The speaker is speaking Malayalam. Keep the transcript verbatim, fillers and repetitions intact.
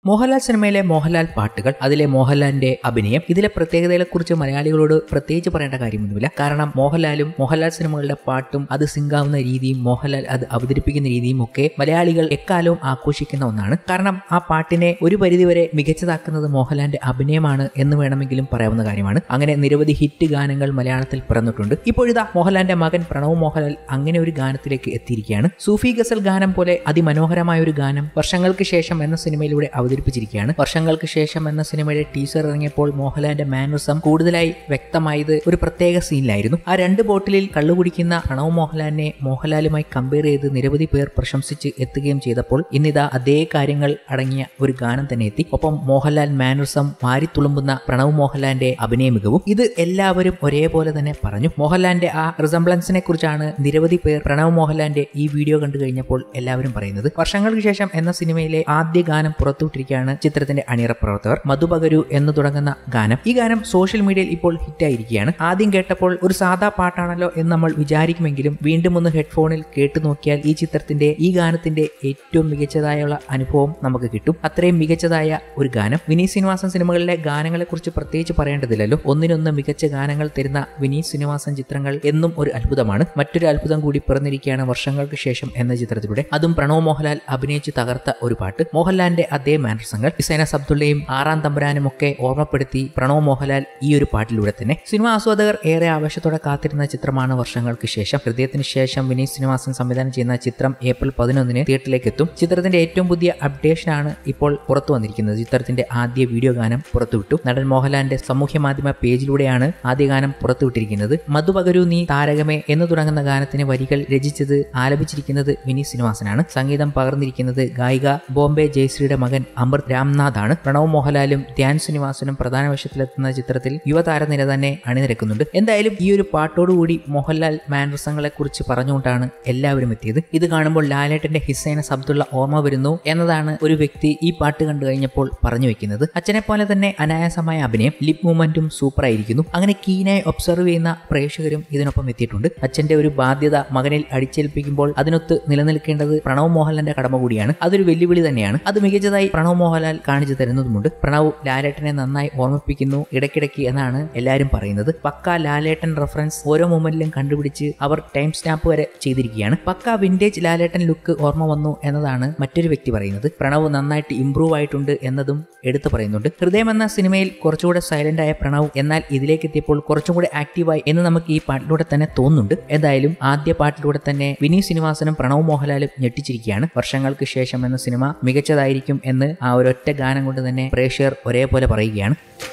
മോഹൻലാൽ സിനിമയിലെ മോഹൻലാൽ പാട്ടുകൾ, അതിലെ മോഹൻലാലിന്റെ അഭിനയം, ഇതിലെ പ്രത്യേകതകളെക്കുറിച്ച് മലയാളികളോട് പ്രത്യേകിച്ച് പറയേണ്ട കാര്യമൊന്നുമില്ല. കാരണം മോഹൻലാലും മോഹൻലാൽ സിനിമകളുടെ പാട്ടും അത് സിങ്കാവുന്ന രീതിയും മോഹൻലാൽ അത് അവതരിപ്പിക്കുന്ന രീതിയും ഒക്കെ മലയാളികൾ എക്കാലവും ആഘോഷിക്കുന്ന ഒന്നാണ്. കാരണം ആ പാട്ടിനെ ഒരു പരിധിവരെ മികച്ചതാക്കുന്നത് മോഹൻലാലിന്റെ അഭിനയമാണ് എന്ന് വേണമെങ്കിലും പറയാവുന്ന കാര്യമാണ്. അങ്ങനെ നിരവധി ഹിറ്റ് ഗാനങ്ങൾ മലയാളത്തിൽ പിറന്നിട്ടുണ്ട്. ഇപ്പോഴിതാ മോഹൻലാലിന്റെ മകൻ പ്രണവ് മോഹൻലാൽ അങ്ങനെ ഒരു ഗാനത്തിലേക്ക് എത്തിയിരിക്കുകയാണ്. സൂഫി ഗസൽ ഗാനം പോലെ അതിമനോഹരമായ ഒരു ഗാനം വർഷങ്ങൾക്ക് ശേഷം എന്ന സിനിമയിലൂടെ അവതരിപ്പിച്ചിരിക്കുകയാണ്. വർഷങ്ങൾക്ക് ശേഷം എന്ന സിനിമയുടെ ടീസർ ഇറങ്ങിയപ്പോൾ മോഹൻലാലിന്റെ മാനറിസം കൂടുതലായി വ്യക്തമായത് ഒരു പ്രത്യേക സീനിലായിരുന്നു. ആ രണ്ട് ബോട്ടിലിൽ കള്ളുകുടിക്കുന്ന പ്രണവ് മോഹൻലാലിനെ മോഹൻലാലുമായി കമ്പയർ ചെയ്ത് നിരവധി പേർ പ്രശംസിച്ച് എത്തുകയും ചെയ്തപ്പോൾ ഇന്നിതാ അതേ കാര്യങ്ങൾ അടങ്ങിയ ഒരു ഗാനം തന്നെ എത്തി. ഒപ്പം മോഹൻലാൽ മാനറിസം വാരിത്തുളുമ്പുന്ന പ്രണവ് മോഹൻലാലിന്റെ അഭിനയ മികവും ഇത് എല്ലാവരും ഒരേപോലെ തന്നെ പറഞ്ഞു. മോഹൻലാലിന്റെ ആ റിസംബ്ലൻസിനെ കുറിച്ചാണ് നിരവധി പേർ പ്രണവ് മോഹൻലാലിന്റെ ഈ വീഡിയോ കണ്ടു കഴിഞ്ഞപ്പോൾ എല്ലാവരും പറയുന്നത്. വർഷങ്ങൾക്ക് ശേഷം എന്ന സിനിമയിലെ ആദ്യ ഗാനം പുറത്തുവിട്ടിരിക്കുകയാണ് ചിത്രത്തിന്റെ അണിയറ പ്രവർത്തകർ. മധുപകരു എന്ന് തുടങ്ങുന്ന ഗാനം, ഈ ഗാനം സോഷ്യൽ മീഡിയയിൽ ഇപ്പോൾ ഹിറ്റായിരിക്കുകയാണ്. ആദ്യം കേട്ടപ്പോൾ ഒരു സാധാ പാട്ടാണല്ലോ എന്ന് നമ്മൾ വിചാരിക്കുമെങ്കിലും വീണ്ടും ഒന്ന് ഹെഡ്ഫോണിൽ കേട്ടു നോക്കിയാൽ ഈ ചിത്രത്തിന്റെ ഈ ഗാനത്തിന്റെ ഏറ്റവും മികച്ചതായുള്ള അനുഭവം നമുക്ക് കിട്ടും. അത്രയും മികച്ചതായ ഒരു ഗാനം. വിനീത് ശ്രീനിവാസൻ സിനിമകളിലെ ഗാനങ്ങളെ കുറിച്ച് പ്രത്യേകിച്ച് പറയേണ്ടതില്ലല്ലോ. ഒന്നിനൊന്ന് മികച്ച ഗാനങ്ങൾ തരുന്ന വിനീത് ശ്രീനിവാസൻ ചിത്രങ്ങൾ എന്നും ഒരു അത്ഭുതമാണ്. മറ്റൊരു അത്ഭുതം കൂടി പിറന്നിരിക്കുകയാണ് വർഷങ്ങൾക്ക് ശേഷം എന്ന ചിത്രത്തിലൂടെ. അതും പ്രണവ് മോഹൻലാൽ അഭിനയിച്ച് തകർത്ത ഒരു പാട്ട്. മോഹൻലാലിന്റെ അതേ മാനർസങ്ങൾ ഹിസൈന അബ്ദുള്ളയും ആറാം തമ്പുരാനും ഒക്കെ ഓർമ്മപ്പെടുത്തി പ്രണവ് മോഹൻലാൽ ഈ ഒരു പാട്ടിലൂടെ തന്നെ. സിനിമ ആസ്വാദകർ ഏറെ ആവേശത്തോടെ കാത്തിരുന്ന ചിത്രമാണ് വർഷങ്ങൾക്ക് ശേഷം. ഹൃദയത്തിന് ശേഷം വിനീത് ശ്രീനിവാസൻ സംവിധാനം ചെയ്യുന്ന ചിത്രം ഏപ്രിൽ പതിനൊന്നിന് തിയേറ്ററിലേക്ക് എത്തും. ചിത്രത്തിന്റെ ഏറ്റവും പുതിയ അപ്ഡേഷനാണ് ഇപ്പോൾ പുറത്തു വന്നിരിക്കുന്നത്. ചിത്രത്തിന്റെ ആദ്യ വീഡിയോ ഗാനം പുറത്തുവിട്ടു. നടൻ മോഹൻലാലിന്റെ സാമൂഹ്യ മാധ്യമ പേജിലൂടെയാണ് ആദ്യ ഗാനം പുറത്തുവിട്ടിരിക്കുന്നത്. മധുപകരു നീ താരകമേ എന്ന് തുടങ്ങുന്ന ഗാനത്തിന് വരികൾ രചിച്ചത് ആലപിച്ചിരിക്കുന്നത് വിനീത് ശ്രീനിവാസനാണ്. സംഗീതം പകർന്നിരിക്കുന്നത് ഗായിക ബോംബെ ജയശ്രീയുടെ മകൻ അമൃത് രാംനാഥ് ആണ്. പ്രണവ് മോഹൻലാലും ധ്യാൻ ശ്രീനിവാസനും പ്രധാന വേഷത്തിലെത്തുന്ന ചിത്രത്തിൽ യുവതാരനിര തന്നെ അണിനിരക്കുന്നുണ്ട്. എന്തായാലും ഈ ഒരു പാട്ടോടുകൂടി മോഹൻലാൽ മാനറിസങ്ങളെ കുറിച്ച് പറഞ്ഞുകൊണ്ടാണ് എല്ലാവരും എത്തിയത്. ഇത് കാണുമ്പോൾ ലാലേട്ടന്റെ ഹിസൈന അബ്ദുള്ള ഓർമ്മ വരുന്നു എന്നതാണ് ഒരു വ്യക്തി ഈ പാട്ട് കണ്ടു കഴിഞ്ഞപ്പോൾ പറഞ്ഞു വെക്കുന്നത്. അച്ഛനെ പോലെ തന്നെ അനായാസമായ അഭിനയം, ലിപ് മൂവ്മെന്റും സൂപ്പർ ആയിരിക്കുന്നു. അങ്ങനെ കീനായി ഒബ്സർവ് ചെയ്യുന്ന പ്രേക്ഷകരും ഇതിനൊപ്പം എത്തിയിട്ടുണ്ട്. അച്ഛന്റെ ഒരു ബാധ്യത മകനിൽ അടിച്ചേൽപ്പിക്കുമ്പോൾ അതിനൊത്ത് നിലനിൽക്കേണ്ടത് പ്രണവ് മോഹൻലാലിന്റെ കടമ കൂടിയാണ്. അതൊരു വെല്ലുവിളി തന്നെയാണ്. അത് മികച്ചതായി പ്രണവ് മോഹൻലാൽ കാണിച്ചു തരുന്നതുമുണ്ട്. പ്രണവ് ലാലേട്ടനെ നന്നായി ഓർമ്മിപ്പിക്കുന്നു ഇടയ്ക്കിടയ്ക്ക് എന്നാണ് എല്ലാവരും പറയുന്നത്. പക്ക ലാലേട്ടൻ റെഫറൻസ് ഓരോ മൊമെന്റിലും കണ്ടുപിടിച്ച് അവർ ടൈം സ്റ്റാമ്പ് വരെ ചെയ്തിരിക്കുകയാണ്. പക്ക വിന്റേജ് ലാലേട്ടൻ ലുക്ക് ഓർമ്മ വന്നു എന്നതാണ് മറ്റൊരു വ്യക്തി പറയുന്നത്. പ്രണവ് നന്നായിട്ട് ഇംപ്രൂവ് ആയിട്ടുണ്ട് എന്നതും എടുത്തു പറയുന്നുണ്ട്. ഹൃദയം എന്ന സിനിമയിൽ കുറച്ചുകൂടെ സൈലന്റ് ആയ പ്രണവ് എന്നാൽ ഇതിലേക്ക് എത്തിയപ്പോൾ കുറച്ചും കൂടെ ആക്റ്റീവായി എന്ന് നമുക്ക് ഈ പാട്ടിലൂടെ തന്നെ തോന്നുന്നുണ്ട്. എന്തായാലും ആദ്യ പാട്ടിലൂടെ തന്നെ വിനീത് ശ്രീനിവാസനും പ്രണവ് മോഹൻലാലും ഞെട്ടിച്ചിരിക്കുകയാണ്. വർഷങ്ങൾക്ക് ശേഷം എന്ന സിനിമ മികച്ചതായിരിക്കും എന്ന് ആ ഒരൊറ്റ ഗാനം കൊണ്ട് തന്നെ പ്രേക്ഷകർ ഒരേപോലെ പറയുകയാണ്.